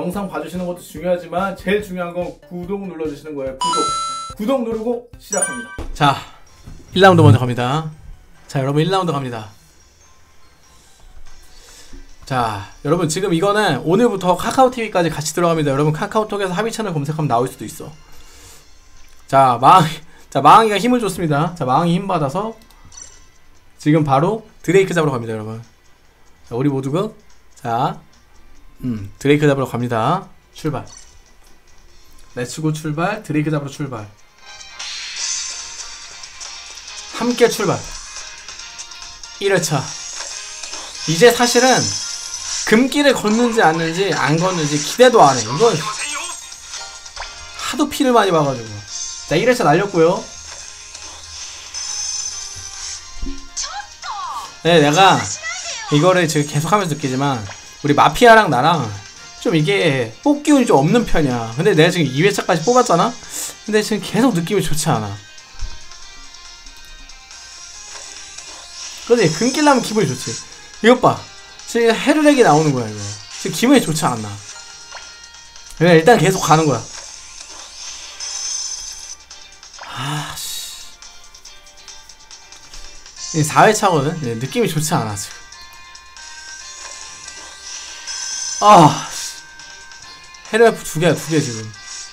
영상 봐주시는 것도 중요하지만 제일 중요한 건 구독 눌러주시는 거예요. 구독 누르고 시작합니다. 자, 1라운드 먼저 갑니다. 자, 여러분 1라운드 갑니다. 자, 여러분 지금 이거는 오늘부터 카카오TV까지 같이 들어갑니다. 여러분 카카오톡에서 하비 채널 검색하면 나올 수도 있어. 자, 마왕이가 힘을 줬습니다. 자, 마왕이 힘 받아서 지금 바로 드레이크 잡으러 갑니다, 여러분. 자, 우리 모두가 자, 드레이크 잡으러 갑니다. 출발. 렛츠고 출발. 드레이크 잡으러 출발. 함께 출발. 1회차. 이제 사실은 금길을 걷는지 않는지 안 걷는지 기대도 안 해. 이건 하도 피를 많이 봐가지고. 자, 1회차 날렸고요. 네, 내가 이거를 지금 계속하면서 느끼지만 우리 마피아랑 나랑 좀 이게 뽑기 운이 좀 없는 편이야. 근데 내가 지금 2회차까지 뽑았잖아? 근데 지금 계속 느낌이 좋지 않아. 그렇지, 금길 나면 기분이 좋지. 이것 봐, 지금 헤르렉이 나오는 거야. 이거 지금 기분이 좋지 않나. 그냥 일단 계속 가는 거야. 아씨, 4회차거든? 느낌이 좋지 않아 지금. 아, 헤르렉 두 개야, 두 개 지금.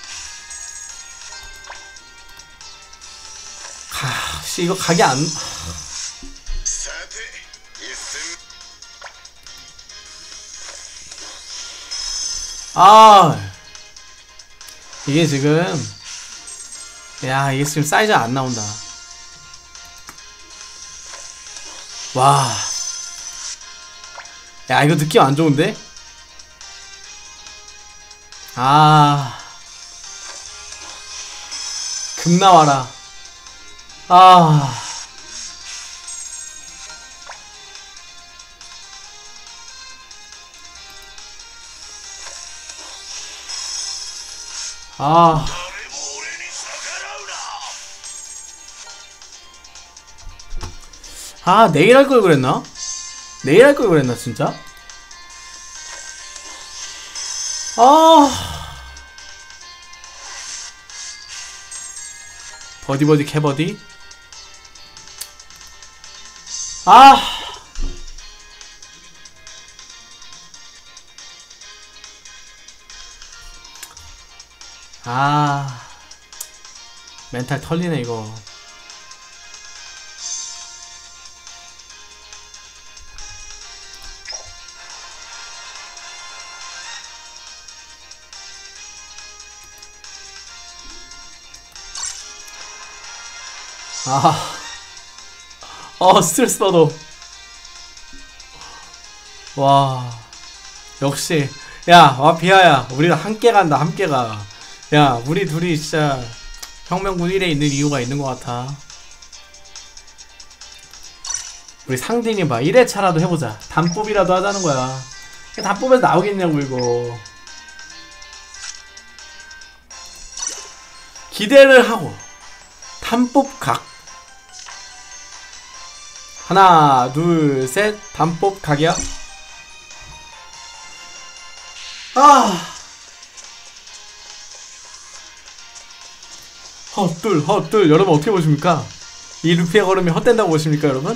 이거 각이 안. 이게 지금, 야, 이게 지금 사이즈가 안 나온다. 와, 야, 이거 느낌 안 좋은데? 금 나와라. 내일 할 걸 그랬나? 내일 할 걸 그랬나, 진짜? 버디버디 캐버디? 멘탈 털리네 이거. 스트레스 받아. 와, 역시. 야, 비아야, 우리가 함께 간다, 함께 가. 야, 우리 둘이 진짜 혁명군 1에 있는 이유가 있는 것 같아. 우리 상딘이 봐, 1회차라도 해보자. 단뽑이라도 하자는 거야. 단뽑에서 나오겠냐고 이거. 기대를 하고 단뽑 각. 하나, 둘, 셋. 단뽑 각이야. 헛둘. 여러분 어떻게 보십니까? 이 루피의 걸음이 헛된다고 보십니까, 여러분?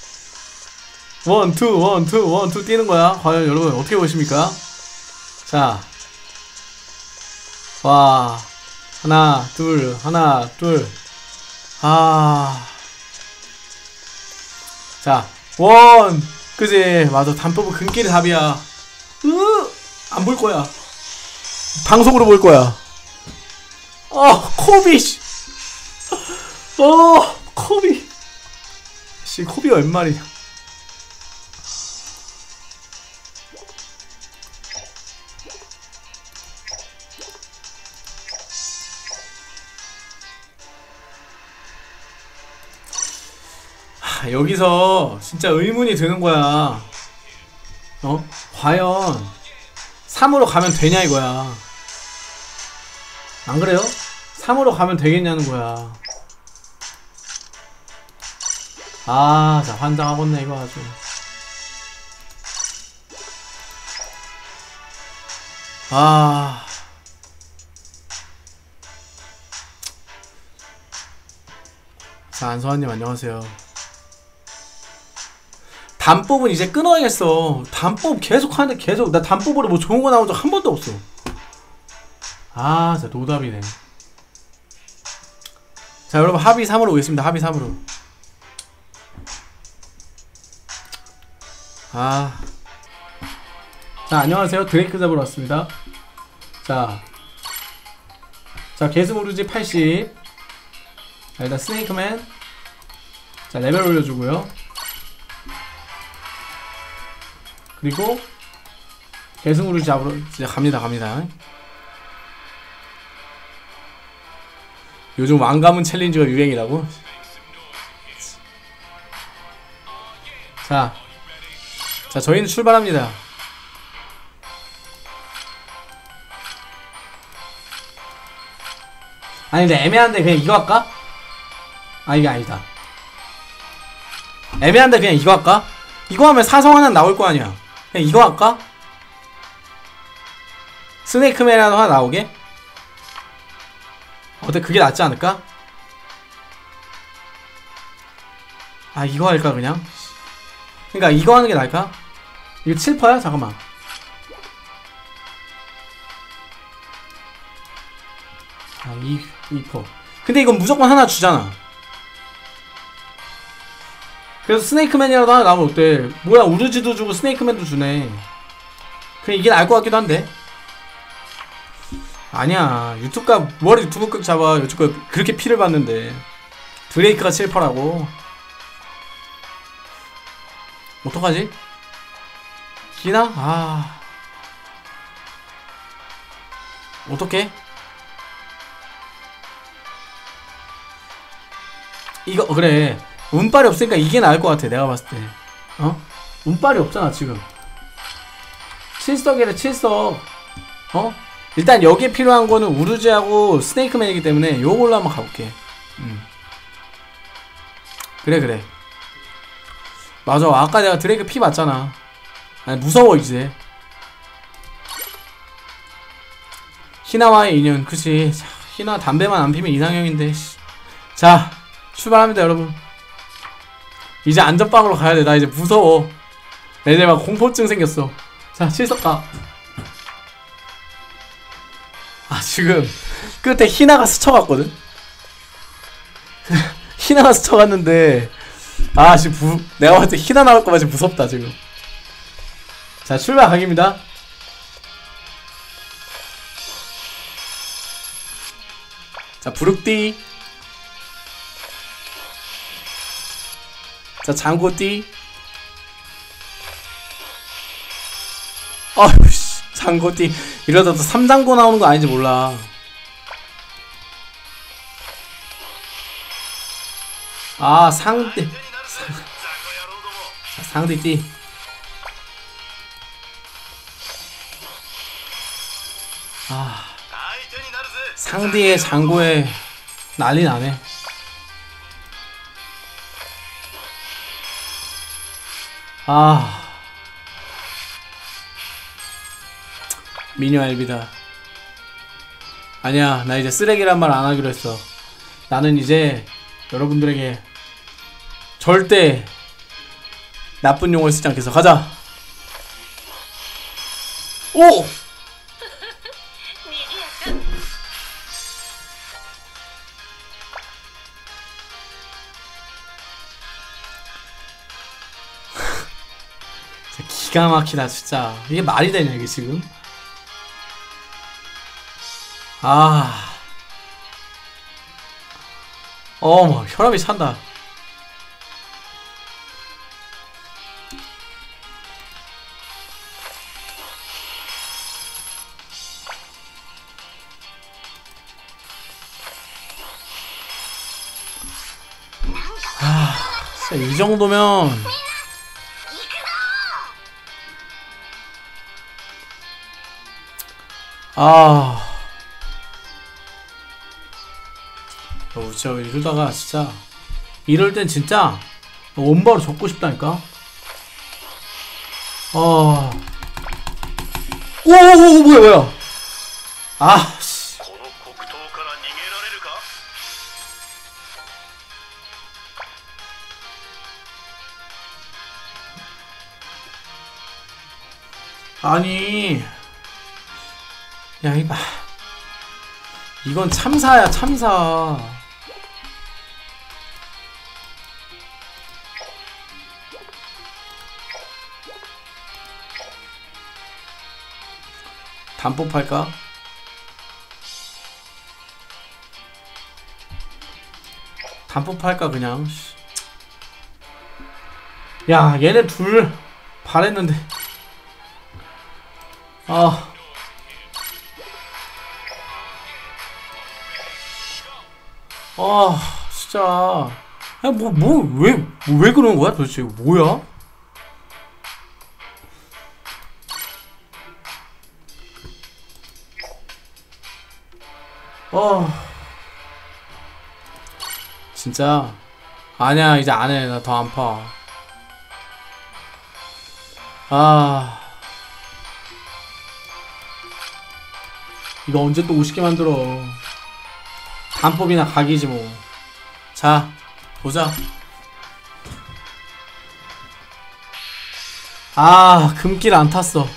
원, 투 뛰는 거야. 과연 여러분 어떻게 보십니까? 자, 와, 하나, 둘. 자, 원, 그지? 맞아, 단법은 금길이 답이야. 안 볼 거야. 방송으로 볼 거야. 코비. 코비. 코비가 웬 말이냐. 여기서 진짜 의문이 드는 거야. 과연 3으로 가면 되냐 이거야. 안 그래요? 3으로 가면 되겠냐는 거야. 자, 환장하겠네 이거 아주. 아. 자, 안서환님 안녕하세요. 단법은 이제 끊어야겠어. 단법 계속 하는데 계속 나 단법으로 뭐 좋은 거 나온 적 한 번도 없어. 아, 진짜 노답이네. 자, 여러분 합의 3으로 오겠습니다. 합의 3으로. 아. 자, 안녕하세요. 드레이크 잡으러 왔습니다. 자, 게스모르지 80. 자, 일단 스네이크맨. 자, 레벨 올려주고요. 그리고 게스모르지 잡으러 이제 갑니다. 요즘 왕가문 챌린지가 유행이라고? 자, 저희는 출발합니다. 아니 근데 애매한데 그냥 이거 할까? 아, 이게 아니다. 애매한데 그냥 이거 할까? 이거 하면 사성 하나 나올 거 아니야. 그냥 이거 할까? 스네이크맨이라도 하나 나오게? 어때? 그게 낫지 않을까? 아, 이거 할까 그냥? 그니까 이거 하는 게 나을까? 이거 7%야? 잠깐만. 아, 2%. 근데 이건 무조건 하나 주잖아. 그래서 스네이크맨이라도 하나 나오면 어때? 뭐야, 우르지도 주고 스네이크맨도 주네. 그냥 이게 나을 것 같기도 한데. 아니야, 유튜브가 뭐하러 유튜브 극 잡아. 유튜브가 그렇게 피를 받는데. 드레이크가 7%라고. 어떡하지? 기나? 아, 어떡해? 이거 그래, 운빨이 없으니까 이게 나을 것 같아. 내가 봤을 때. 어? 운빨이 없잖아 지금. 7석이래 7석. 어? 일단 여기에 필요한 거는 우르지하고 스네이크맨이기 때문에 요걸로 한번 가볼게. 그래. 맞아, 아까 내가 드레이크 피 맞잖아. 아니, 무서워 이제. 희나와의 인연. 그치. 희나 담배만 안 피면 이상형인데. 자, 출발합니다 여러분. 이제 안전빵으로 가야돼. 나 이제 무서워. 나 이제 막 공포증 생겼어. 자, 7석 가. 아, 지금 끝에 희나가 스쳐갔거든? 희나가 스쳐갔는데, 아, 지금 내가 봤을 때 희나 나올까봐 지금 무섭다 지금. 자, 출발 각입니다. 자, 부룩띠. 자, 장고띠. 아유씨, 장고띠. 이러다 또 3장고 나오는 거 아닌지 몰라. 아, 상띠. 상띠띠. 아, 상디의 장고에 난리 나네. 아, 미녀 알비다. 아니야, 나 이제 쓰레기란 말 안 하기로 했어. 나는 이제 여러분들에게 절대 나쁜 용어를 쓰지 않겠어. 가자. 오! 기가 막히다 진짜. 이게 말이 되냐 이게 지금? 아, 막 혈압이 찬다. 아, 진짜 이 정도면 진짜 이러다가 진짜 이럴 땐 진짜 원바로 접고 싶다니까. 오, 뭐야. 아, 씨. 아니, 야, 이건 참사야, 참사. 단법할까? 단법할까 그냥. 야, 얘네 둘 바랬는데. 아, 진짜. 야, 왜 그러는 거야 도대체? 뭐야? 진짜. 아니야, 이제 안 해. 나 더 안 파. 이거 언제 또 50개 만들어. 단법이나 각이지 뭐. 자, 보자. 금길 안 탔어.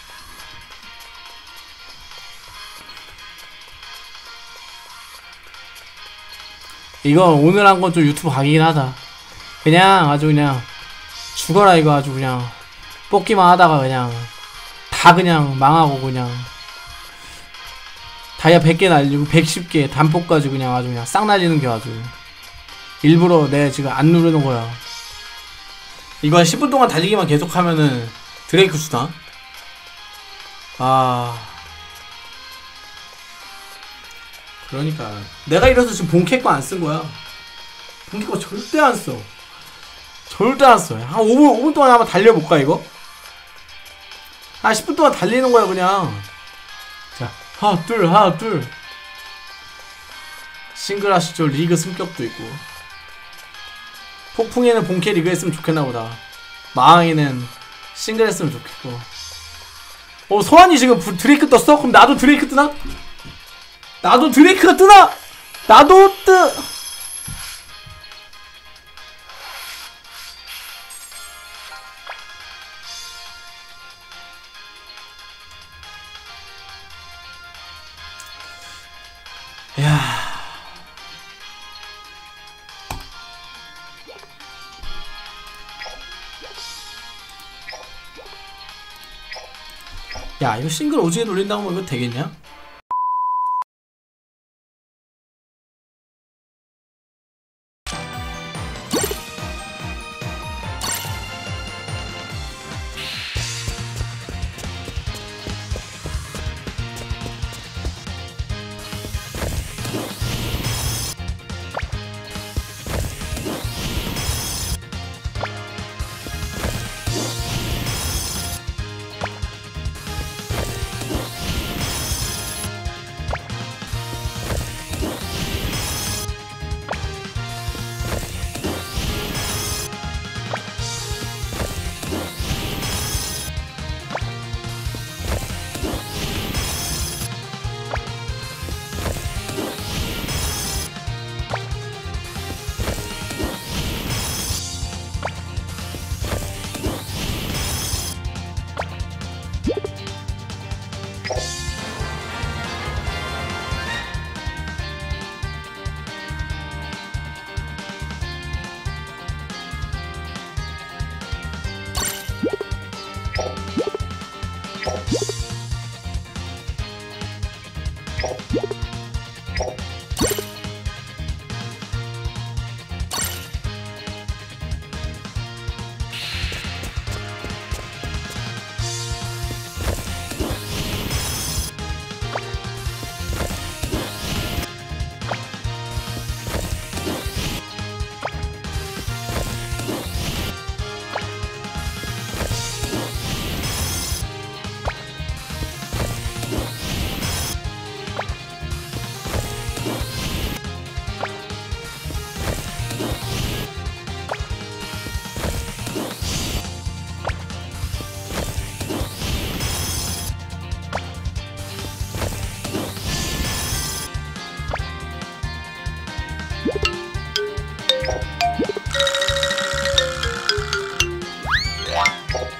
이거 오늘 한 건 좀 유튜브 각이긴 하다. 그냥 아주 그냥 죽어라 이거. 아주 그냥 뽑기만 하다가 그냥 다 그냥 망하고 그냥 다이아 100개 날리고 110개 단폭까지 그냥 아주 그냥 싹 날리는 게 아주 일부러 내 지금 안 누르는 거야. 이거 한 10분 동안 달리기만 계속 하면은 드레이크 수다. 그러니까 내가 이래서 지금 본캐거 안 쓴 거야. 본캐거 절대 안 써. 절대 안 써. 한 5분 동안 한번 달려볼까 이거? 한 10분 동안 달리는 거야 그냥. 자, 하나 둘. 싱글 하시죠. 리그 승격도 있고. 폭풍이는 본캐 리그 했으면 좋겠나보다. 마왕이는 싱글 했으면 좋겠고. 소환이 지금 드레이크 떴어? 그럼 나도 드레이크 뜨나? 나도 드레이크가 뜨나? 나도 야, 이거 싱글 오지게 돌린다고 뭐 이거 되겠냐?